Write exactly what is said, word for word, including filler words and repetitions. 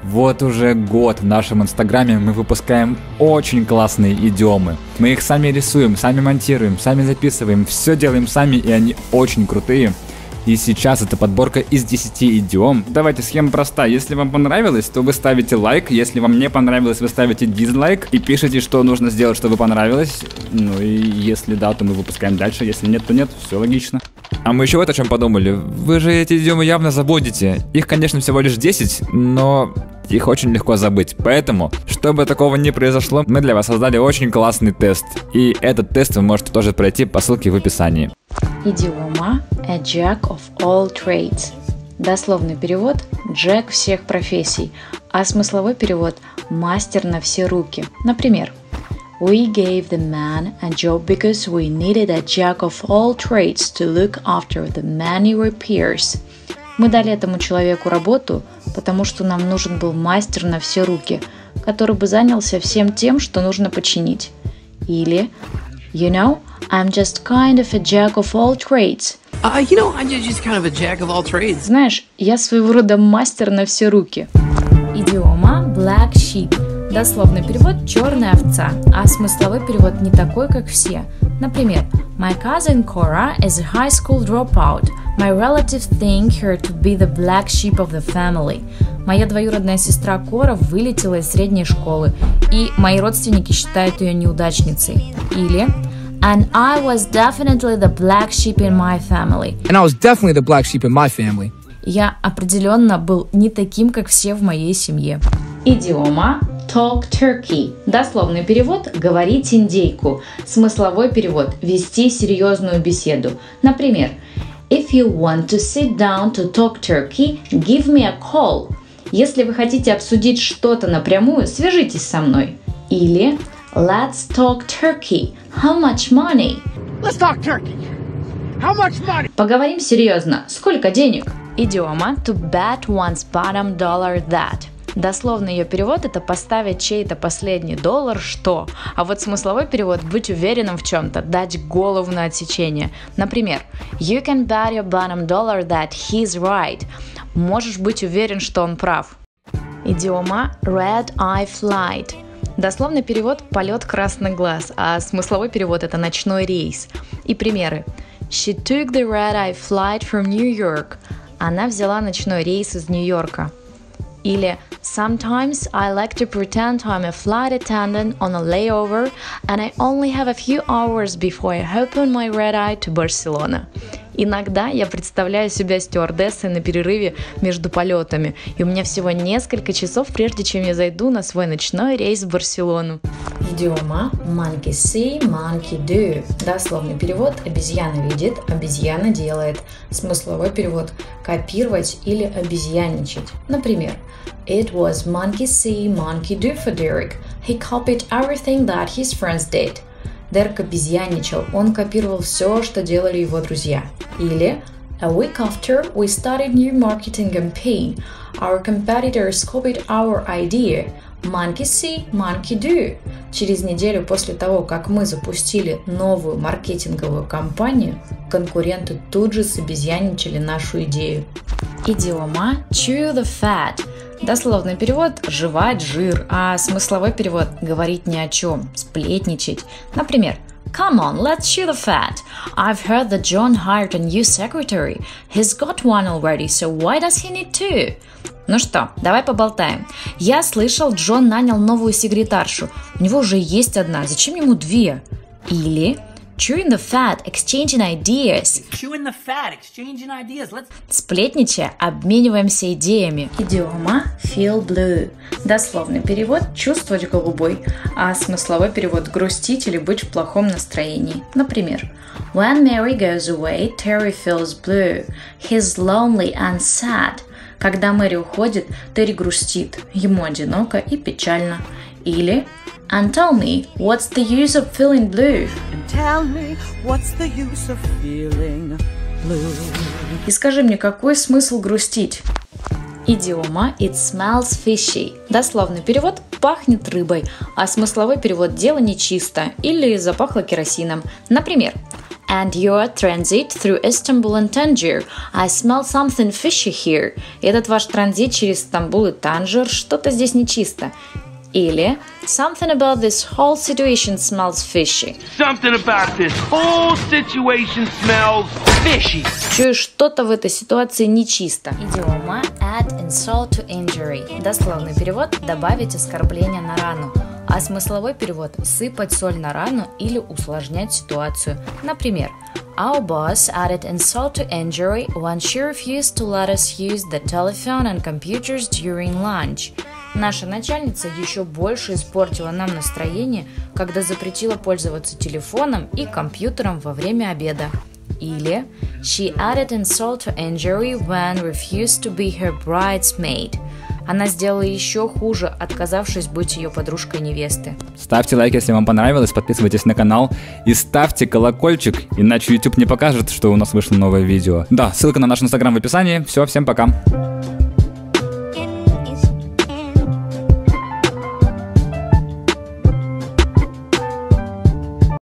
Вот уже год в нашем инстаграме мы выпускаем очень классные идиомы. Мы их сами рисуем, сами монтируем, сами записываем, все делаем сами, и они очень крутые. И сейчас это подборка из десяти идиом. Давайте, схема проста. Если вам понравилось, то вы ставите лайк. Если вам не понравилось, вы ставите дизлайк. И пишите, что нужно сделать, чтобы понравилось. Ну и если да, то мы выпускаем дальше. Если нет, то нет. Все логично. А мы еще вот о чем подумали. Вы же эти идиомы явно забудете. Их, конечно, всего лишь десять, но их очень легко забыть. Поэтому, чтобы такого не произошло, мы для вас создали очень классный тест. И этот тест вы можете тоже пройти по ссылке в описании. Идиома a jack of all trades. Дословный перевод Джек всех профессий, а смысловой перевод мастер на все руки. Например, We gave the man a job because we needed a jack of all trades to look after the many repairs. Мы дали этому человеку работу, потому что нам нужен был мастер на все руки, который бы занялся всем тем, что нужно починить. Или You know, I'm just kind of a jack of all trades. Uh, you know, I'm just kind of a jack of all trades. Знаешь, я своего рода мастер на все руки. Идиома black sheep. Дословный перевод «черная овца», а смысловой перевод не такой, как все. Например, My cousin Cora is a high school dropout. My relatives think her to be the black sheep of the family. Моя двоюродная сестра Кора вылетела из средней школы, и мои родственники считают ее неудачницей. Или And I was definitely the black sheep in my family. And I was definitely the black sheep in my family. Я определенно был не таким, как все в моей семье. Идиома talk turkey. Дословный перевод говорить индейку. Смысловой перевод вести серьезную беседу. Например, If you want to sit down to talk turkey, give me a call. Если вы хотите обсудить что-то напрямую, свяжитесь со мной. Или Let's talk turkey. How much money? Let's talk turkey. How much money? Поговорим серьезно. Сколько денег? Идиома to bet one's bottom dollar that. Дословный ее перевод – это поставить чей-то последний доллар что. А вот смысловой перевод – быть уверенным в чем-то, дать голову на отсечение. Например, You can bet your bottom dollar that he's right. Можешь быть уверен, что он прав. Идиома red eye flight. Дословный перевод – полет красный глаз, а смысловой перевод – это ночной рейс. И примеры. She took the red-eye flight from New York. Она взяла ночной рейс из Нью-Йорка. Или Sometimes I like to pretend I'm a flight attendant on a layover and I only have a few hours before I hop on my red-eye to Barcelona. Иногда я представляю себя стюардессой на перерыве между полетами, и у меня всего несколько часов, прежде чем я зайду на свой ночной рейс в Барселону. Идиома monkey see, monkey do. Дословный перевод обезьяна видит, обезьяна делает. Смысловой перевод копировать или обезьянничать. Например, It was monkey see, monkey do for Derek. He copied everything that his friends did. Дерек обезьянничал, он копировал все, что делали его друзья. Или A week after we started new marketing campaign, our competitors copied our idea. Monkey see, monkey do. Через неделю после того, как мы запустили новую маркетинговую кампанию, конкуренты тут же собезьянничали нашу идею. Идиома chew the fat. Дословный перевод – жевать жир, а смысловой перевод – говорить ни о чем, сплетничать. Например, Come on, let's chew the fat. I've heard that John hired a new secretary. He's got one already, so why does he need two? Ну что, давай поболтаем. Я слышал, Джон нанял новую секретаршу. У него уже есть одна, зачем ему две? Или Chewing the fat, exchanging ideas. Chewing the fat, exchanging ideas. Let's... Сплетничая, обмениваемся идеями. Идиома feel blue. Дословный перевод чувствовать голубой, а смысловой перевод грустить или быть в плохом настроении. Например, When Mary goes away, Terry feels blue. He's lonely and sad. Когда Мэри уходит, Терри грустит, ему одиноко и печально. Или And tell me, what's the use of feeling blue? And tell me, what's the use of feeling blue? И скажи мне, какой смысл грустить? Идиома it smells fishy. Дословный перевод пахнет рыбой, а смысловой перевод дело нечисто или запахло керосином. Например, And your transit through Istanbul and Tangier. I smell something fishy here. Этот ваш транзит через Стамбул и Танжер, что-то здесь нечисто. Или something about this whole situation smells fishy. Something about this whole situation smells fishy. Чую, что-то в этой ситуации нечисто. Идиома add insult to injury. Дословный перевод – добавить оскорбление на рану. А смысловой перевод – сыпать соль на рану или усложнять ситуацию. Например, Our boss added insult to injury when she refused to let us use the telephone and computers during lunch. Наша начальница еще больше испортила нам настроение, когда запретила пользоваться телефоном и компьютером во время обеда. Или She added insult to injury when refused to be her bridesmaid. Она сделала еще хуже, отказавшись быть ее подружкой невесты. Ставьте лайк, если вам понравилось, подписывайтесь на канал и ставьте колокольчик, иначе YouTube не покажет, что у нас вышло новое видео. Да, ссылка на наш инстаграм в описании. Все, всем пока.